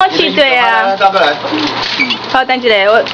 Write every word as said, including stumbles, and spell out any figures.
去对啊。 大哥来。 好，等一下，我。